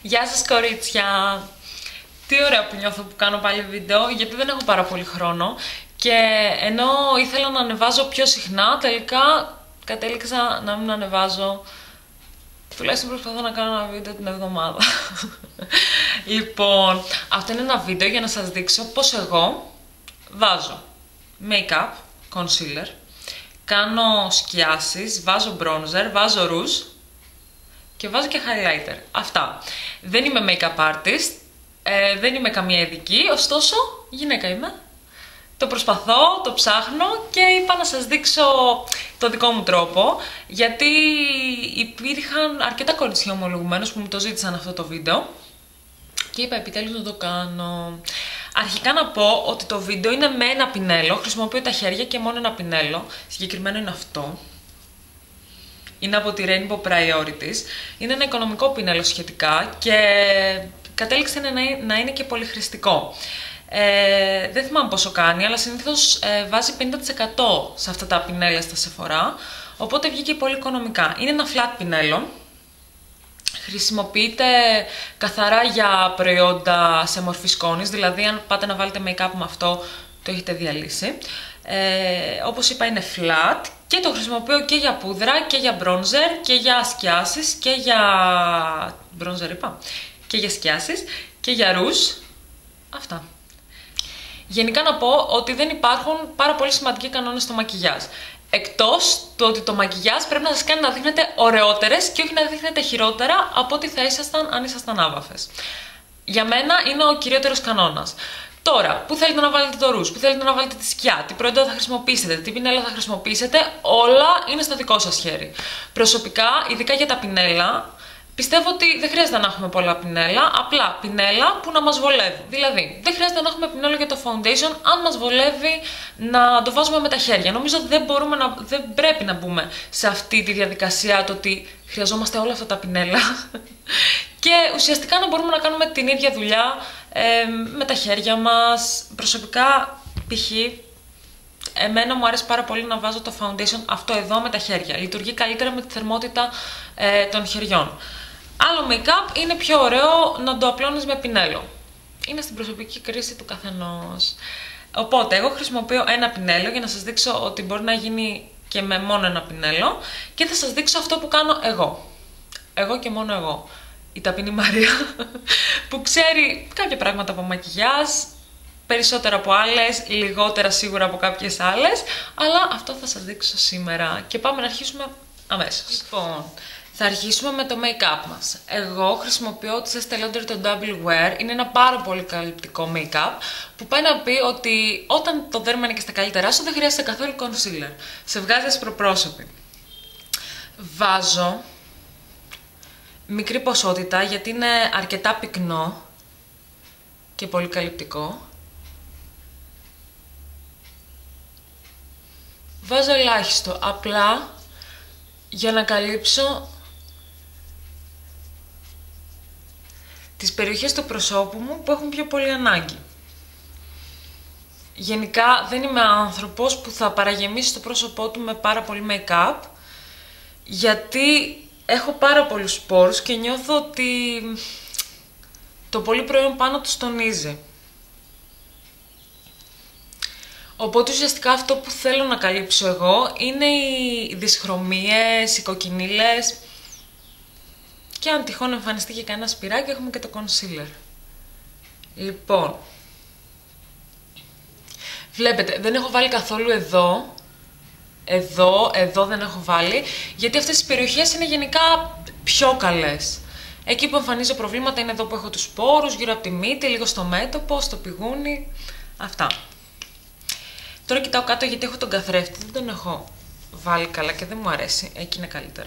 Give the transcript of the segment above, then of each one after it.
Γεια σας κορίτσια! Τι ωραία που νιώθω που κάνω πάλι βίντεο, γιατί δεν έχω πάρα πολύ χρόνο και ενώ ήθελα να ανεβάζω πιο συχνά, τελικά κατέληξα να μην ανεβάζω. Τουλάχιστον προσπαθώ να κάνω ένα βίντεο την εβδομάδα. Λοιπόν, αυτό είναι ένα βίντεο για να σας δείξω πως εγώ βάζω make-up, concealer, κάνω σκιάσεις, βάζω bronzer, βάζω rouge και βάζω και highlighter. Αυτά. Δεν είμαι make-up artist, δεν είμαι καμία ειδική, ωστόσο γυναίκα είμαι. Το προσπαθώ, το ψάχνω και είπα να σας δείξω το δικό μου τρόπο, γιατί υπήρχαν αρκετά κορίτσια ομολογουμένως που μου το ζήτησαν αυτό το βίντεο και είπα επιτέλους να το κάνω. Αρχικά να πω ότι το βίντεο είναι με ένα πινέλο, χρησιμοποιώ τα χέρια και μόνο ένα πινέλο, συγκεκριμένο είναι αυτό. Είναι από τη Rainbow Priorities, είναι ένα οικονομικό πινέλο σχετικά και κατέληξε να είναι και πολύ χρηστικό. Δεν θυμάμαι πόσο κάνει, αλλά συνήθως βάζει 50% σε αυτά τα πινέλια στα Sephora, οπότε βγήκε πολύ οικονομικά. Είναι ένα flat πινέλο, χρησιμοποιείται καθαρά για προϊόντα σε μορφή σκόνης, δηλαδή αν πάτε να βάλετε make-up με αυτό το έχετε διαλύσει. Όπως είπα είναι flat και το χρησιμοποιώ και για πούδρα και για bronzer και για σκιάσεις και για... bronzer είπα, και για σκιάσεις και για rouge. Αυτά. Γενικά να πω ότι δεν υπάρχουν πάρα πολύ σημαντικοί κανόνες στο μακιγιάζ. Εκτός του ότι το μακιγιάζ πρέπει να σας κάνει να δείχνετε ωραιότερες και όχι να δείχνετε χειρότερα από ό,τι θα ήσασταν αν ήσασταν άβαφες. Για μένα είναι ο κυριότερος κανόνας. Τώρα, πού θέλετε να βάλετε το ρούζ, πού θέλετε να βάλετε τη σκιά, τι προϊόντα θα χρησιμοποιήσετε, τι πινέλα θα χρησιμοποιήσετε, όλα είναι στο δικό σας χέρι. Προσωπικά, ειδικά για τα πινέλα, πιστεύω ότι δεν χρειάζεται να έχουμε πολλά πινέλα, απλά πινέλα που να μας βολεύουν. Δηλαδή, δεν χρειάζεται να έχουμε πινέλο για το foundation, αν μας βολεύει να το βάζουμε με τα χέρια. Νομίζω ότι δεν πρέπει να μπούμε σε αυτή τη διαδικασία το ότι χρειαζόμαστε όλα αυτά τα πινέλα και ουσιαστικά να μπορούμε να κάνουμε την ίδια δουλειά με τα χέρια μας. Προσωπικά, π.χ. εμένα μου αρέσει πάρα πολύ να βάζω το foundation αυτό εδώ με τα χέρια. Λειτουργεί καλύτερα με τη θερμότητα των χεριών. Άλλο make-up είναι πιο ωραίο να το απλώνεις με πινέλο. Είναι στην προσωπική κρίση του καθενός. Οπότε, εγώ χρησιμοποιώ ένα πινέλο για να σας δείξω ότι μπορεί να γίνει και με μόνο ένα πινέλο και θα σας δείξω αυτό που κάνω εγώ. Εγώ και μόνο εγώ. Η ταπεινή Μαρία που ξέρει κάποια πράγματα από μακιγιάζ, περισσότερα από άλλες, λιγότερα σίγουρα από κάποιες άλλες, αλλά αυτό θα σας δείξω σήμερα και πάμε να αρχίσουμε αμέσως. Λοιπόν, θα αρχίσουμε με το make-up μας. Εγώ χρησιμοποιώ τη Estée Lauder το Double Wear, είναι ένα πάρα πολύ καλυπτικό make-up που πάει να πει ότι όταν το δέρμα είναι και στα καλύτερά σου δεν χρειάζεται καθόλου concealer. Σε βγάζει ασπροπρόσωπη. Βάζω μικρή ποσότητα γιατί είναι αρκετά πυκνό και πολύ καλυπτικό. Βάζω ελάχιστο, απλά για να καλύψω τις περιοχές του προσώπου μου που έχουν πιο πολύ ανάγκη. Γενικά δεν είμαι άνθρωπος που θα παραγεμίσει το πρόσωπό του με πάρα πολύ make-up, γιατί έχω πάρα πολλούς πόρους και νιώθω ότι το πολύ προϊόν πάνω του τονίζει. Οπότε ουσιαστικά αυτό που θέλω να καλύψω εγώ είναι οι δυσχρωμίες, οι κοκκινίλες και αν τυχόν εμφανιστεί και κανένα σπυράκι έχουμε και το concealer. Λοιπόν, βλέπετε δεν έχω βάλει καθόλου εδώ δεν έχω βάλει, γιατί αυτές οι περιοχές είναι γενικά πιο καλές. Εκεί που εμφανίζω προβλήματα είναι εδώ που έχω τους πόρους, γύρω από τη μύτη, λίγο στο μέτωπο, στο πηγούνι, αυτά. Τώρα κοιτάω κάτω γιατί έχω τον καθρέφτη, δεν τον έχω βάλει καλά και δεν μου αρέσει, εκεί είναι καλύτερα.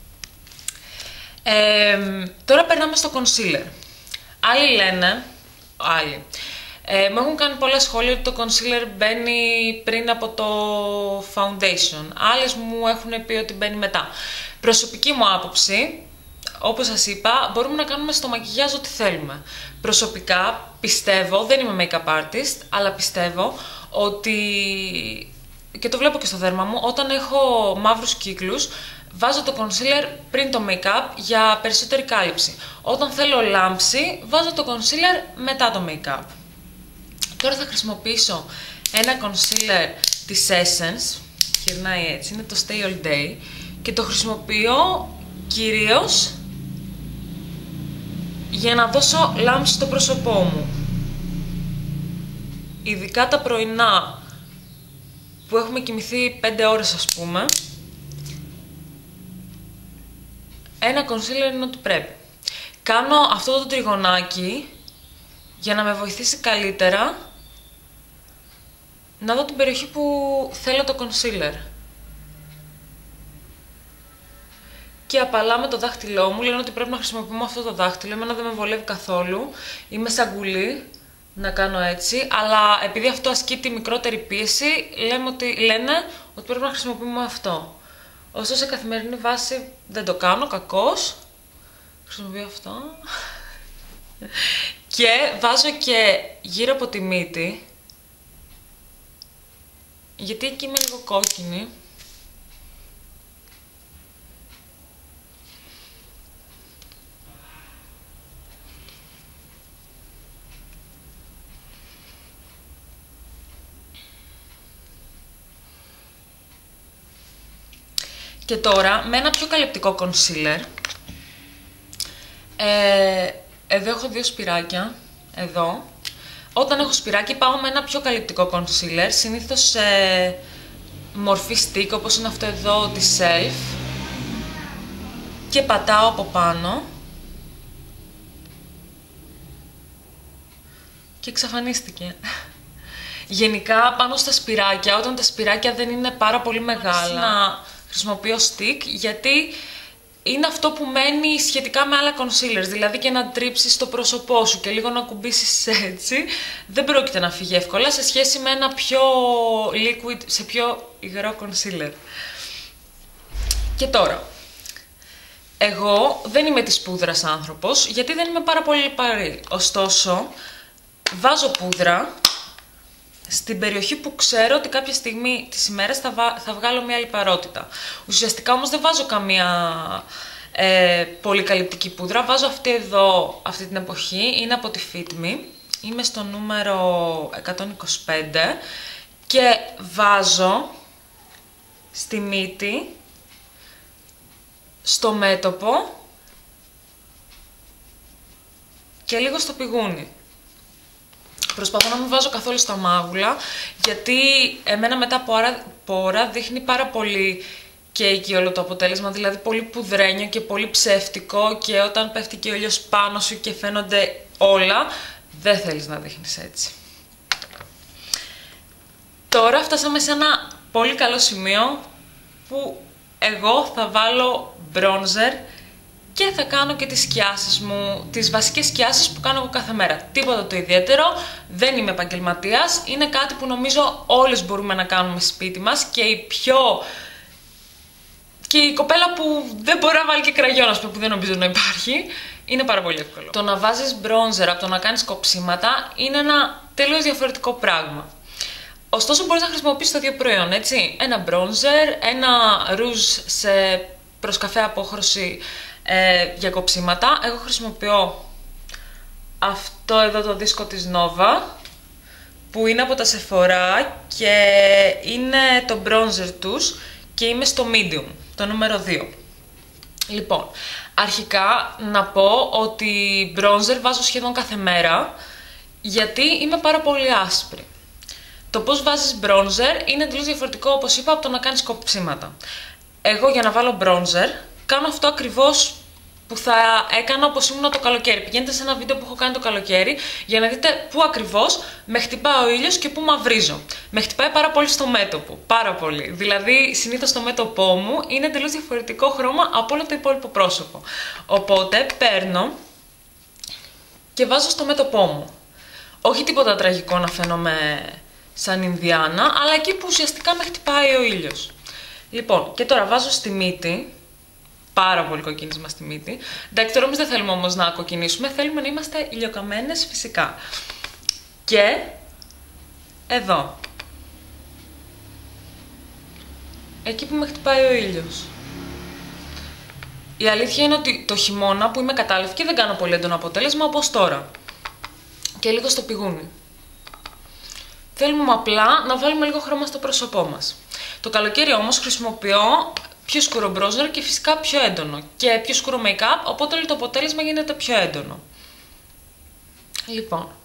Τώρα περνάμε στο concealer. Άλλοι λένε, μου έχουν κάνει πολλά σχόλια ότι το concealer μπαίνει πριν από το foundation. Άλλες μου έχουν πει ότι μπαίνει μετά. Προσωπική μου άποψη, όπως σας είπα, μπορούμε να κάνουμε στο μακιγιάζ ό,τι θέλουμε. Προσωπικά πιστεύω, δεν είμαι make-up artist, αλλά πιστεύω ότι, και το βλέπω και στο δέρμα μου, όταν έχω μαύρους κύκλους, βάζω το concealer πριν το make-up για περισσότερη κάλυψη. Όταν θέλω λάμψη, βάζω το concealer μετά το make-up. Τώρα θα χρησιμοποιήσω ένα concealer της Essence, γυρνάει έτσι, είναι το Stay All Day και το χρησιμοποιώ κυρίως για να δώσω λάμψη στο πρόσωπό μου. Ειδικά τα πρωινά που έχουμε κοιμηθεί 5 ώρες ας πούμε, ένα concealer είναι ό,τι πρέπει. Κάνω αυτό το τριγωνάκι για να με βοηθήσει καλύτερα να δω την περιοχή που θέλω το concealer. Και απαλά με το δάχτυλό μου, λένε ότι πρέπει να χρησιμοποιούμε αυτό το δάχτυλο, εμένα δεν με βολεύει καθόλου, είμαι σαν γκουλή να κάνω έτσι, αλλά επειδή αυτό ασκεί τη μικρότερη πίεση, λένε ότι πρέπει να χρησιμοποιούμε αυτό. Ωστόσο σε καθημερινή βάση δεν το κάνω, κακώς. Χρησιμοποιώ αυτό. Και βάζω και γύρω από τη μύτη, γιατί εκεί είμαι λίγο κόκκινη. Και τώρα με ένα πιο καλυπτικό concealer, εδώ έχω 2 σπυράκια, εδώ. Όταν έχω σπυράκι πάω με ένα πιο καλυπτικό concealer, συνήθως σε μορφή stick όπως είναι αυτό εδώ της Self, και πατάω από πάνω και εξαφανίστηκε. Γενικά πάνω στα σπυράκια, όταν τα σπυράκια δεν είναι πάρα πολύ μεγάλα, να χρησιμοποιώ stick, γιατί είναι αυτό που μένει σχετικά με άλλα concealers, δηλαδή και να τρίψεις το πρόσωπό σου και λίγο να κουμπίσεις έτσι, δεν πρόκειται να φύγει εύκολα σε σχέση με ένα πιο liquid, σε πιο υγρό concealer. Και τώρα, εγώ δεν είμαι της πούδρας άνθρωπος, γιατί δεν είμαι πάρα πολύ λιπαρή. Ωστόσο, βάζω πούδρα στην περιοχή που ξέρω ότι κάποια στιγμή της ημέρας θα βγάλω μια λιπαρότητα. Ουσιαστικά όμως δεν βάζω καμία πολύ καλυπτική πούδρα. Βάζω αυτή εδώ, αυτή την εποχή, είναι από τη Fit Me. Είμαι στο νούμερο 125 και βάζω στη μύτη, στο μέτωπο και λίγο στο πηγούνι. Προσπαθώ να μην βάζω καθόλου στα μάγουλα, γιατί εμένα μετά από ώρα δείχνει πάρα πολύ κέικι όλο το αποτέλεσμα, δηλαδή πολύ πουδρένιο και πολύ ψεύτικο, και όταν πέφτει και ο ήλιος πάνω σου και φαίνονται όλα, δεν θέλεις να δείχνεις έτσι. Τώρα φτάσαμε σε ένα πολύ καλό σημείο που εγώ θα βάλω bronzer και θα κάνω και τις σκιάσεις μου, τις βασικές σκιάσεις που κάνω εγώ κάθε μέρα. Τίποτα το ιδιαίτερο, δεν είμαι επαγγελματίας, είναι κάτι που νομίζω όλες μπορούμε να κάνουμε σπίτι μας, και η κοπέλα που δεν μπορεί να βάλει και κραγιόν, που δεν νομίζω να υπάρχει, είναι πάρα πολύ εύκολο. Το να βάζεις bronzer από το να κάνεις κοψίματα είναι ένα τελείως διαφορετικό πράγμα. Ωστόσο μπορείς να χρησιμοποιήσεις τα δύο προϊόν, έτσι. Ένα bronzer, ένα rouge προς καφέ απόχρωση για κοψίματα. Εγώ χρησιμοποιώ αυτό εδώ το δίσκο της Nova, που είναι από τα Sephora και είναι το bronzer τους και είμαι στο medium, το νούμερο 2. Λοιπόν, αρχικά να πω ότι bronzer βάζω σχεδόν κάθε μέρα, γιατί είμαι πάρα πολύ άσπρη. Το πώς βάζεις bronzer είναι εντελώς διαφορετικό, όπως είπα, από το να κάνεις κοψίματα. Εγώ για να βάλω bronzer κάνω αυτό ακριβώς που θα έκανα όπως ήμουν το καλοκαίρι. Πηγαίνετε σε ένα βίντεο που έχω κάνει το καλοκαίρι για να δείτε πού ακριβώς με χτυπάει ο ήλιος και πού μαυρίζω. Με χτυπάει πάρα πολύ στο μέτωπο. Πάρα πολύ. Δηλαδή, συνήθως το μέτωπό μου είναι εντελώς διαφορετικό χρώμα από όλο το υπόλοιπο πρόσωπο. Οπότε παίρνω και βάζω στο μέτωπό μου. Όχι τίποτα τραγικό να φαίνομαι σαν Ινδιάνα, αλλά εκεί που ουσιαστικά με χτυπάει ο ήλιος. Λοιπόν, και τώρα βάζω στη μύτη. Πάρα πολύ κοκκίνισμα στη μύτη. Εντάξει, τώρα εμείς δεν θέλουμε όμως να κοκκινήσουμε, θέλουμε να είμαστε ηλιοκαμμένες φυσικά. Και εδώ. Εκεί που με χτυπάει ο ήλιος. Η αλήθεια είναι ότι το χειμώνα που είμαι κατάλευκη δεν κάνω πολύ έντονο αποτέλεσμα όπως τώρα. Και λίγο στο πηγούνι. Θέλουμε απλά να βάλουμε λίγο χρώμα στο πρόσωπό μας. Το καλοκαίρι όμως χρησιμοποιώ πιο σκούρο μπρόζερ και φυσικά πιο έντονο. Και πιο σκούρο make-up, οπότε το αποτέλεσμα γίνεται πιο έντονο. Λοιπόν.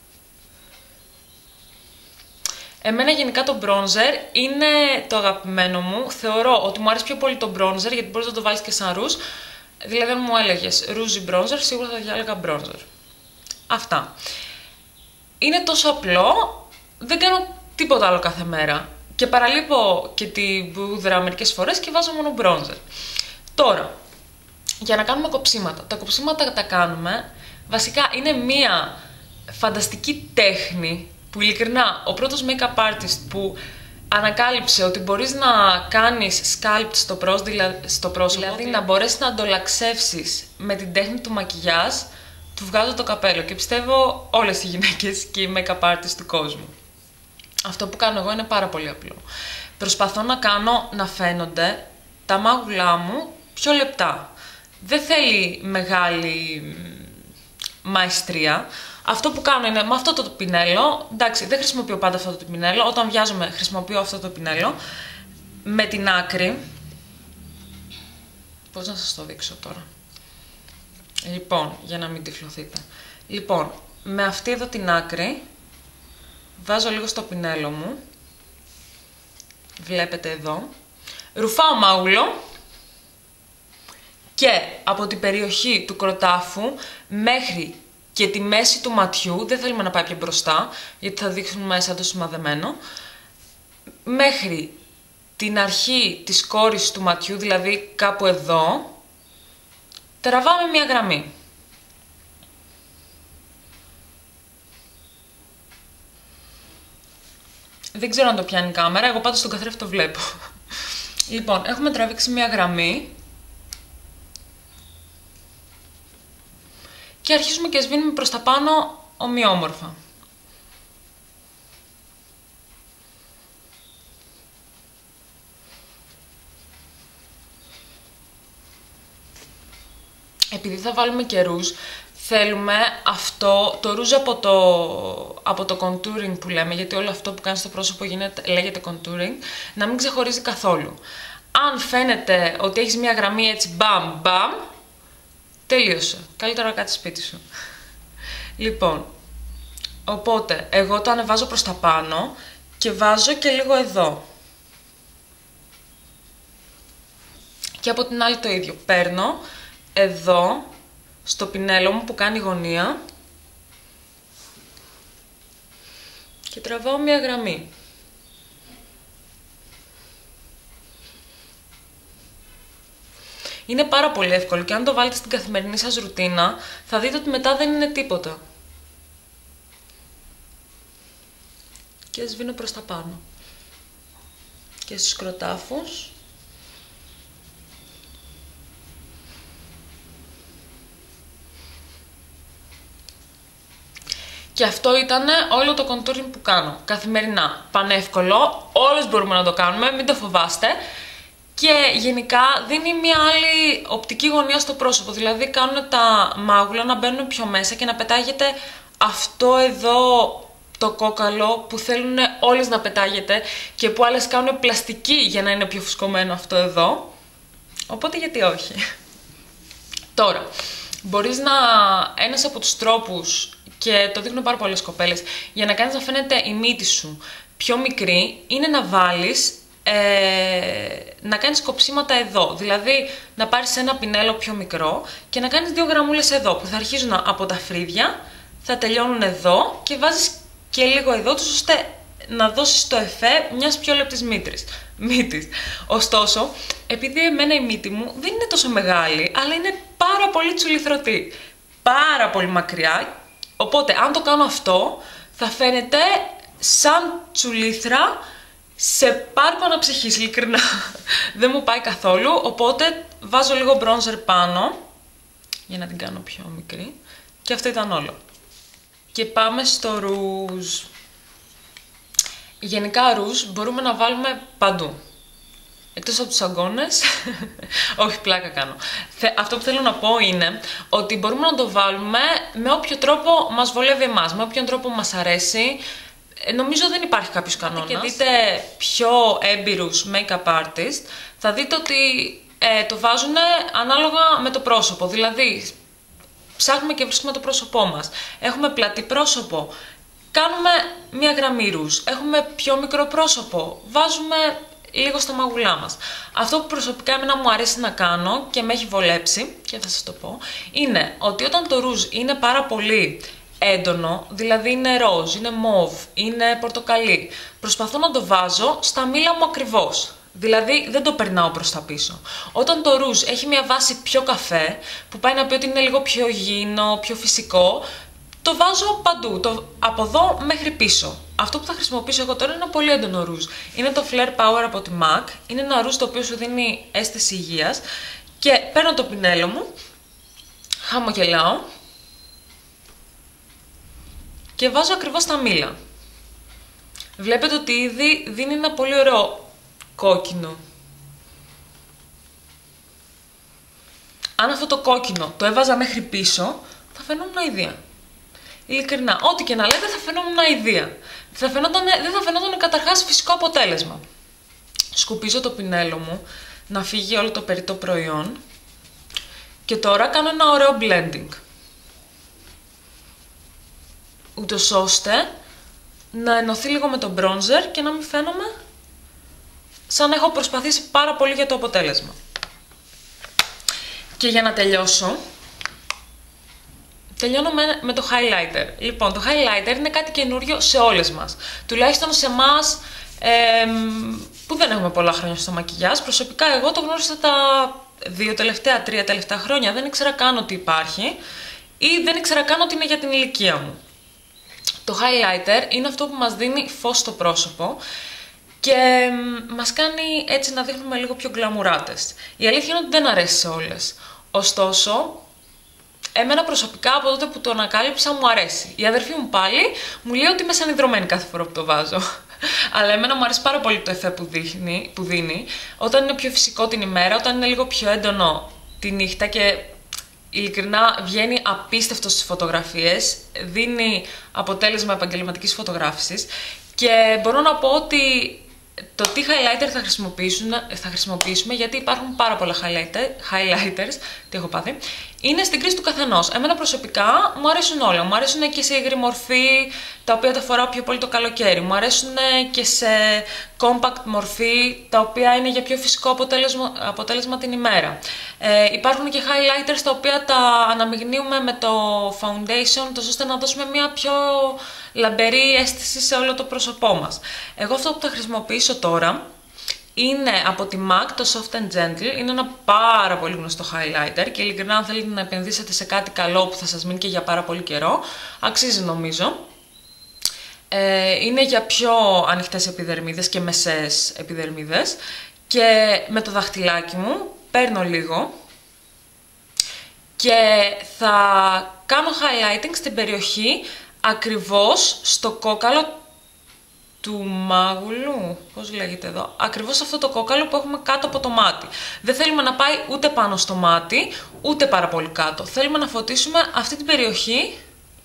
Εμένα γενικά το μπρόνζερ είναι το αγαπημένο μου. Θεωρώ ότι μου αρέσει πιο πολύ το μπρόνζερ γιατί μπορείς να το βάλεις και σαν ρούζ. Δηλαδή αν μου έλεγες ρούζ ή μπρόνζερ, σίγουρα θα διάλεγα μπρόνζερ. Αυτά. Είναι τόσο απλό, δεν κάνω τίποτα άλλο κάθε μέρα. Και παραλείπω και την πούδρα μερικές φορές και βάζω μόνο μπρόνζερ. Τώρα, για να κάνουμε κοψίματα. Τα κοψίματα τα κάνουμε, βασικά είναι μία φανταστική τέχνη που ειλικρινά ο πρώτος make-up artist που ανακάλυψε ότι μπορείς να κάνεις sculpt στο πρόσωπο, δηλαδή να μπορέσεις να αντολαξεύσεις με την τέχνη του μακιγιάζ, του βγάζω το καπέλο και πιστεύω όλες οι γυναίκες και οι make-up artists του κόσμου. Αυτό που κάνω εγώ είναι πάρα πολύ απλό. Προσπαθώ να κάνω να φαίνονται τα μάγουλά μου πιο λεπτά. Δεν θέλει μεγάλη μαεστρία. Αυτό που κάνω είναι με αυτό το πινέλο, εντάξει δεν χρησιμοποιώ πάντα αυτό το πινέλο, όταν βιάζομαι χρησιμοποιώ αυτό το πινέλο, με την άκρη, πώς να σας το δείξω τώρα, λοιπόν, για να μην τυφλωθείτε, λοιπόν, με αυτή εδώ την άκρη, βάζω λίγο στο πινέλο μου, βλέπετε εδώ, ρουφάω μάγουλο και από την περιοχή του κροτάφου μέχρι και τη μέση του ματιού, δεν θέλουμε να πάει πιο μπροστά, γιατί θα δείχνουμε σαν το σημαδεμένο, μέχρι την αρχή της κόρης του ματιού, δηλαδή κάπου εδώ, τραβάμε μία γραμμή. Δεν ξέρω αν το πιάνει η κάμερα, εγώ πάντως στον καθρέφτη το βλέπω. Λοιπόν, έχουμε τραβήξει μία γραμμή και αρχίζουμε και σβήνουμε προς τα πάνω ομοιόμορφα. Επειδή θα βάλουμε και ρούζ, θέλουμε αυτό, το ρούζ από το contouring που λέμε, γιατί όλο αυτό που κάνει στο πρόσωπο λέγεται contouring, να μην ξεχωρίζει καθόλου. Αν φαίνεται ότι έχεις μια γραμμή έτσι μπαμ μπαμ, τελείωσε. Καλύτερα να κάτσεις σπίτι σου. Λοιπόν, οπότε εγώ το ανεβάζω προς τα πάνω και βάζω και λίγο εδώ. Και από την άλλη το ίδιο. Παίρνω εδώ, στο πινέλο μου που κάνει γωνία και τραβάω μια γραμμή. Είναι πάρα πολύ εύκολο και αν το βάλετε στην καθημερινή σας ρουτίνα θα δείτε ότι μετά δεν είναι τίποτα. Και σβήνω προς τα πάνω. Και στους κροτάφους. Και αυτό ήταν όλο το contouring που κάνω. Καθημερινά. Πανεύκολο. Όλες μπορούμε να το κάνουμε. Μην το φοβάστε. Και γενικά δίνει μια άλλη οπτική γωνία στο πρόσωπο. Δηλαδή κάνουν τα μάγουλα να μπαίνουν πιο μέσα και να πετάγεται αυτό εδώ το κόκαλο που θέλουν όλες να πετάγεται και που άλλες κάνουν πλαστική για να είναι πιο φουσκωμένο αυτό εδώ. Οπότε γιατί όχι. Τώρα, μπορείς να... Ένας από τους τρόπους, και το δείχνουν πάρα πολλές κοπέλες, για να κάνεις να φαίνεται η μύτη σου πιο μικρή, είναι να βάλεις, να κάνεις κοψίματα εδώ. Δηλαδή, να πάρεις ένα πινέλο πιο μικρό και να κάνεις 2 γραμμούλες εδώ, που θα αρχίζουν από τα φρύδια, θα τελειώνουν εδώ και βάζεις και λίγο εδώ τους, ώστε να δώσεις το εφέ μιας πιο λεπτής μύτης. Ωστόσο, επειδή εμένα η μύτη μου δεν είναι τόσο μεγάλη, αλλά είναι πάρα πολύ τσουληθρωτή, πάρα πολύ μακριά, οπότε αν το κάνω αυτό θα φαίνεται σαν τσουλήθρα σε πάρκο αναψυχής, ειλικρινά. Δεν μου πάει καθόλου, οπότε βάζω λίγο μπρόνζερ πάνω για να την κάνω πιο μικρή και αυτό ήταν όλο. Και πάμε στο ρούζ. Γενικά ρούζ μπορούμε να βάλουμε παντού. Εκτός από τους αγκώνες, όχι πλάκα κάνω. Αυτό που θέλω να πω είναι ότι μπορούμε να το βάλουμε με όποιο τρόπο μας βολεύει εμάς, με όποιον τρόπο μας αρέσει. Νομίζω δεν υπάρχει κάποιος κανόνας. Και δείτε πιο έμπειρους make-up artist, θα δείτε ότι το βάζουν ανάλογα με το πρόσωπο. Δηλαδή, ψάχνουμε και βρίσκουμε το πρόσωπό μας. Έχουμε πλατή πρόσωπο, κάνουμε μία γραμμή ρούζ. Έχουμε πιο μικρό πρόσωπο, βάζουμε λίγο στα μαγουλά μας. Αυτό που προσωπικά εμένα μου αρέσει να κάνω και με έχει βολέψει, και θα σας το πω, είναι ότι όταν το ρούζ είναι πάρα πολύ έντονο, δηλαδή είναι ροζ, είναι μόβ, είναι πορτοκαλί, προσπαθώ να το βάζω στα μήλα μου ακριβώς. Δηλαδή δεν το περνάω προς τα πίσω. Όταν το ρούζ έχει μια βάση πιο καφέ, που πάει να πει ότι είναι λίγο πιο υγιεινό, πιο φυσικό, το βάζω παντού, από εδώ μέχρι πίσω. Αυτό που θα χρησιμοποιήσω εγώ τώρα είναι ένα πολύ έντονο ρούζ. Είναι το Flare Power από τη MAC. Είναι ένα ρούζ το οποίο σου δίνει αίσθηση υγείας. Και παίρνω το πινέλο μου, χαμογελάω και βάζω ακριβώς στα μήλα. Βλέπετε ότι ήδη δίνει ένα πολύ ωραίο κόκκινο. Αν αυτό το κόκκινο το έβαζα μέχρι πίσω, θα φαινόμουν αηδία. Ειλικρινά, ό,τι και να λέτε θα φαινόμουν αηδία. Δεν θα φαινόταν καταρχάς φυσικό αποτέλεσμα. Σκουπίζω το πινέλο μου, να φύγει όλο το περιττό προϊόν. Και τώρα κάνω ένα ωραίο blending. Ούτως ώστε να ενωθεί λίγο με το bronzer και να μην φαίνομαι σαν να έχω προσπαθήσει πάρα πολύ για το αποτέλεσμα. Και για να τελειώσω, τελειώνω με το highlighter. Λοιπόν, το highlighter είναι κάτι καινούριο σε όλες μας. Τουλάχιστον σε εμάς που δεν έχουμε πολλά χρόνια στο μακιγιάζ. Προσωπικά εγώ το γνώρισα τα 3 τελευταία χρόνια. Δεν ήξερα καν ότι υπάρχει ή δεν ήξερα καν ότι είναι για την ηλικία μου. Το highlighter είναι αυτό που μας δίνει φως στο πρόσωπο και μας κάνει έτσι να δείχνουμε λίγο πιο γκλαμουράτες. Η αλήθεια είναι ότι δεν αρέσει σε όλες. Ωστόσο, εμένα προσωπικά από τότε που το ανακάλυψα μου αρέσει. Η αδερφή μου πάλι μου λέει ότι είμαι σαν ιδρωμένη κάθε φορά που το βάζω. Αλλά εμένα μου αρέσει πάρα πολύ το εφέ που δίνει. Όταν είναι πιο φυσικό την ημέρα, όταν είναι λίγο πιο έντονο τη νύχτα και ειλικρινά βγαίνει απίστευτο στις φωτογραφίες, δίνει αποτέλεσμα επαγγελματικής φωτογράφησης και μπορώ να πω ότι το τι highlighter θα χρησιμοποιήσουμε, γιατί υπάρχουν πάρα πολλά highlighters, τι έχω πάθει, είναι στην κρίση του καθενός. Εμένα προσωπικά μου αρέσουν όλα. Μου αρέσουν και σε υγρή μορφή, τα οποία τα φοράω πιο πολύ το καλοκαίρι. Μου αρέσουν και σε compact μορφή, τα οποία είναι για πιο φυσικό αποτέλεσμα την ημέρα. Υπάρχουν και highlighters τα οποία τα αναμειγνύουμε με το foundation, τόσο ώστε να δώσουμε μια πιο λαμπερή αίσθηση σε όλο το πρόσωπό μας. Εγώ αυτό που θα χρησιμοποιήσω τώρα είναι από τη MAC, το Soft and Gentle. Είναι ένα πάρα πολύ γνωστό highlighter και ειλικρινά αν θέλετε να επενδύσετε σε κάτι καλό που θα σας μείνει και για πάρα πολύ καιρό, αξίζει νομίζω. Είναι για πιο ανοιχτές επιδερμίδες και μεσαίες επιδερμίδες και με το δαχτυλάκι μου παίρνω λίγο και θα κάνω highlighting στην περιοχή ακριβώς στο κόκαλο του μάγουλου, πώς λέγεται εδώ, ακριβώς αυτό το κόκαλο που έχουμε κάτω από το μάτι. Δεν θέλουμε να πάει ούτε πάνω στο μάτι, ούτε πάρα πολύ κάτω. Θέλουμε να φωτίσουμε αυτή την περιοχή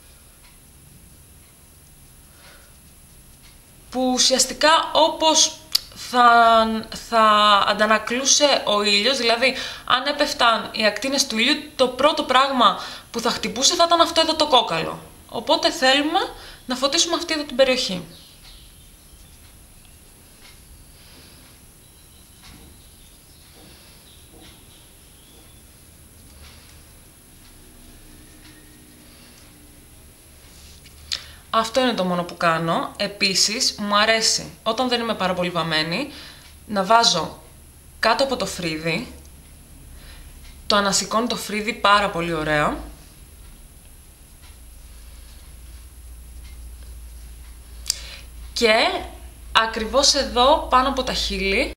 που ουσιαστικά όπως θα αντανακλούσε ο ήλιος, δηλαδή αν έπεφταν οι ακτίνες του ήλιου, το πρώτο πράγμα που θα χτυπούσε θα ήταν αυτό εδώ το κόκαλο. Οπότε θέλουμε να φωτίσουμε αυτή εδώ την περιοχή. Αυτό είναι το μόνο που κάνω. Επίσης, μου αρέσει, όταν δεν είμαι πάρα πολύ βαμμένη, να βάζω κάτω από το φρύδι. Το ανασηκώνει το φρύδι πάρα πολύ ωραία. Και ακριβώς εδώ, πάνω από τα χείλη,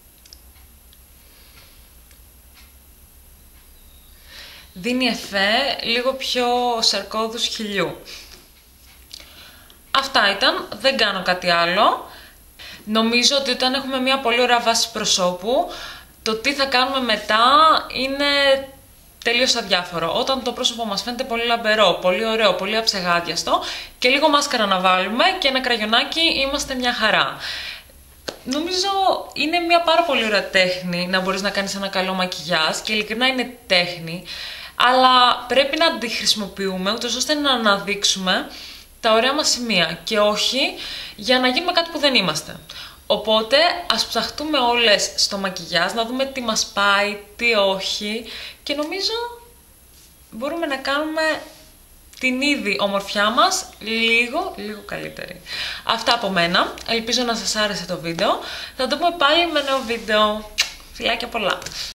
δίνει εφέ λίγο πιο σαρκώδους χιλιού. Αυτά ήταν, δεν κάνω κάτι άλλο. Νομίζω ότι όταν έχουμε μια πολύ ωραία βάση προσώπου, το τι θα κάνουμε μετά είναι τελείως αδιάφορο. Όταν το πρόσωπο μας φαίνεται πολύ λαμπερό, πολύ ωραίο, πολύ αψεγάδιαστο και λίγο μάσκαρα να βάλουμε και ένα κραγιονάκι, είμαστε μια χαρά. Νομίζω είναι μια πάρα πολύ ωραία τέχνη να μπορείς να κάνεις ένα καλό μακιγιάζ και ειλικρινά είναι τέχνη, αλλά πρέπει να τη χρησιμοποιούμε ούτως ώστε να αναδείξουμε τα ωραία μας σημεία και όχι για να γίνουμε κάτι που δεν είμαστε. Οπότε ας ψαχτούμε όλες στο μακιγιάζ, να δούμε τι μας πάει, τι όχι και νομίζω μπορούμε να κάνουμε την ήδη ομορφιά μας λίγο καλύτερη. Αυτά από μένα, ελπίζω να σας άρεσε το βίντεο, θα το πούμε πάλι με νέο βίντεο. Φιλάκια πολλά!